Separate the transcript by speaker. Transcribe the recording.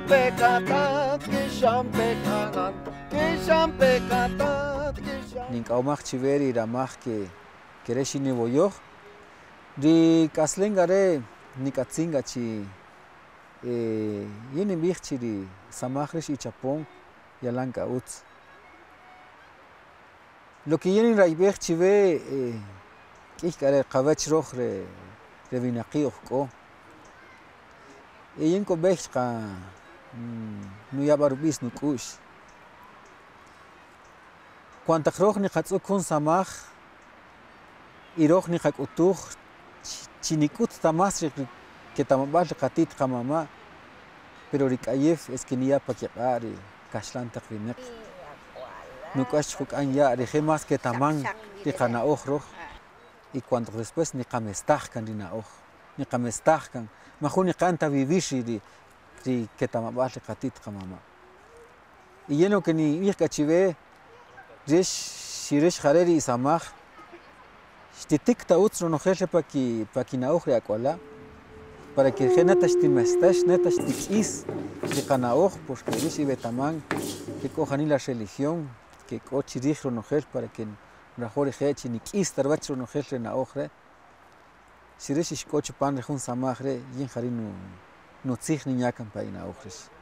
Speaker 1: pekatat, kisham pekatat, kisham pekatat, kisham.
Speaker 2: Ninkaumak chiveri ramach que reshini voyoch. Ri kaslengare nikatzinga chi yeni bichiri samachrish y chapón yalanka utz. Lo que yeni raibech chive kikare qavach roch re vinaqi ko. Yenko bechqa nu yabarubis nu kush. Cuanta roch ni qatzu kun samach iroch ni qakutuj chinikut tamasri que tamabal qatit qamama pero rikayef es que ni ya pakiqari kashlanta qrineq nukash huk anya reje más que taman ri qana ojro y cuando después ni qamestaj kan rina oj ni qamestaj kan majuni qanta vivishi ri que tamabal qatit qamama y lleno que ni yikachive rish shirish khareri samaj Shtitik ta utro no jefe pa ki na ojre akwala para que genata shtimestash neta shtikis de kana oj porque rishi betaman que cojan la religión que cochirigro no jefe para que mejor jeche ni kis tarbachro no jefe na ojre si rishi shkoch pan rejun samajre yin harinu no tzig ni nyakan pa ina ojres